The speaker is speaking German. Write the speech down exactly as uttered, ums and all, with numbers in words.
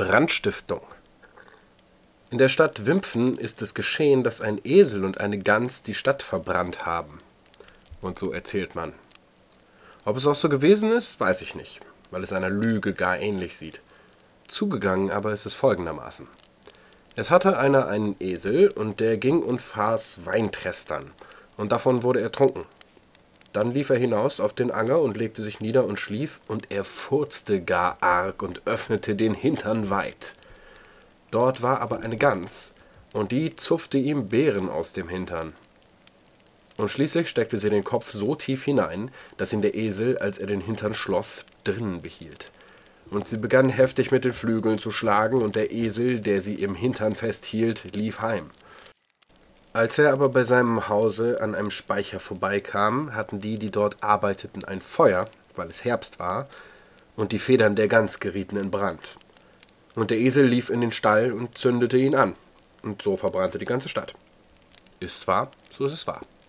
Brandstiftung. In der Stadt Wimpfen ist es geschehen, dass ein Esel und eine Gans die Stadt verbrannt haben. Und so erzählt man. Ob es auch so gewesen ist, weiß ich nicht, weil es einer Lüge gar ähnlich sieht. Zugegangen aber ist es folgendermaßen. Es hatte einer einen Esel, und der ging und fraß Weinträstern, und davon wurde er trunken. Dann lief er hinaus auf den Anger und legte sich nieder und schlief, und er furzte gar arg und öffnete den Hintern weit. Dort war aber eine Gans, und die zupfte ihm Beeren aus dem Hintern. Und schließlich steckte sie den Kopf so tief hinein, dass ihn der Esel, als er den Hintern schloss, drinnen behielt. Und sie begann heftig mit den Flügeln zu schlagen, und der Esel, der sie im Hintern festhielt, lief heim. Als er aber bei seinem Hause an einem Speicher vorbeikam, hatten die, die dort arbeiteten, ein Feuer, weil es Herbst war, und die Federn der Gans gerieten in Brand. Und der Esel lief in den Stall und zündete ihn an, und so verbrannte die ganze Stadt. Ist wahr, so ist es wahr.